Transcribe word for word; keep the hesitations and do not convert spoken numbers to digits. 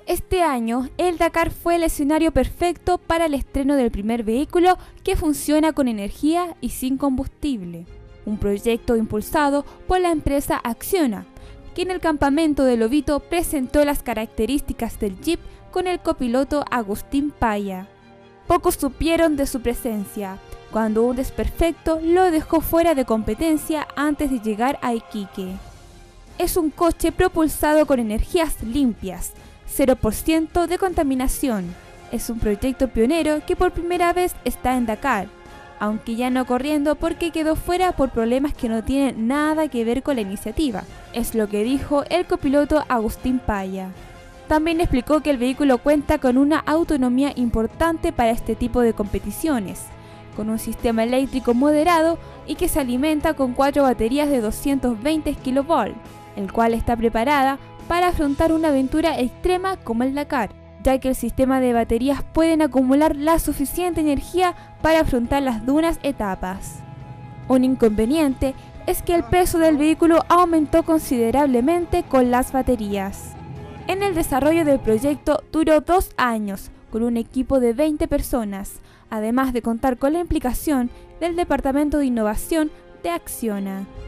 Este año, el Dakar fue el escenario perfecto para el estreno del primer vehículo que funciona con energía y sin combustible, un proyecto impulsado por la empresa Acciona, que en el campamento de Lobito presentó las características del Jeep con el copiloto Agustín Paya. Pocos supieron de su presencia, cuando un desperfecto lo dejó fuera de competencia antes de llegar a Iquique. Es un coche propulsado con energías limpias, cero por ciento de contaminación. Es un proyecto pionero que por primera vez está en Dakar, aunque ya no corriendo porque quedó fuera por problemas que no tienen nada que ver con la iniciativa, es lo que dijo el copiloto Agustín Paya. También explicó que el vehículo cuenta con una autonomía importante para este tipo de competiciones, con un sistema eléctrico moderado y que se alimenta con cuatro baterías de doscientos veinte kilovolts, el cual está preparada para afrontar una aventura extrema como el Dakar, ya que el sistema de baterías pueden acumular la suficiente energía para afrontar las duras etapas. Un inconveniente es que el peso del vehículo aumentó considerablemente con las baterías. En el desarrollo del proyecto duró dos años, con un equipo de veinte personas, además de contar con la implicación del Departamento de Innovación de Acciona.